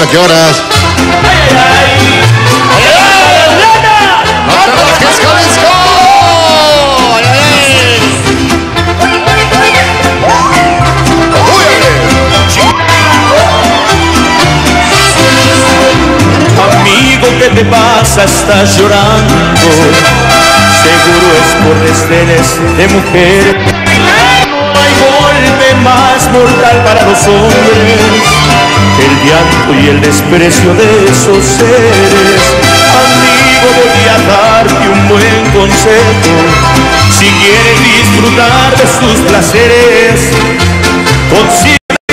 ¿a qué horas? ¡No te rasques, Jalisco! Amigo, ¿qué te pasa? Estás llorando. Seguro es por desdenes de mujer. No hay golpe más mortal para los hombres que el llanto y el desprecio de esos seres. Amigo, voy a darte un buen consejo. Si quieres disfrutar de sus placeres, consigue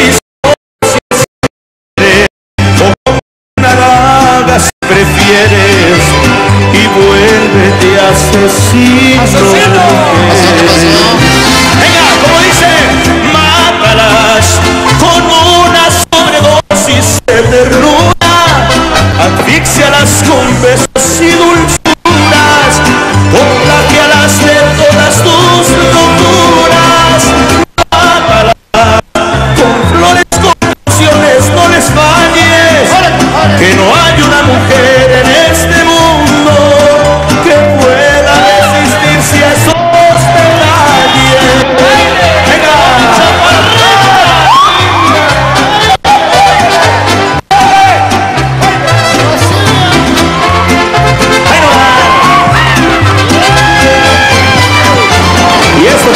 si prefieres y vuélvete asesino. Venga, como dice, mátalas con una sobredosis de ternura, asfixialas con besos y dulzuras, contagialas de todas tus locuras. Mátalas con flores, con canciones, no les falles, que no hay una mujer en este mundo que pueda resistirse a esos detalles. Venga. Y eso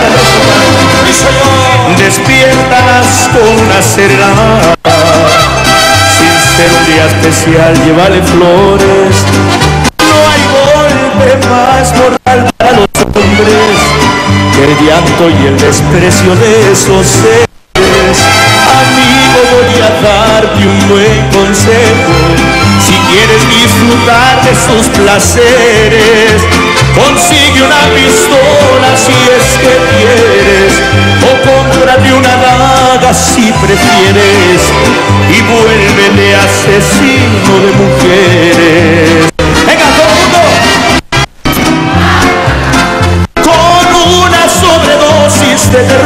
despiértalas con una serenata. Ser un día especial, llévale flores. No hay golpe más mortal para los hombres que el llanto y el desprecio de esos seres. Amigo, voy a darte un buen consejo. Si quieres disfrutar de sus placeres, consigue una pistola si es que quieres, o cómprate una daga si prefieres, y vuélvete asesino de mujeres. Venga, todo el mundo. Con una sobredosis de terror,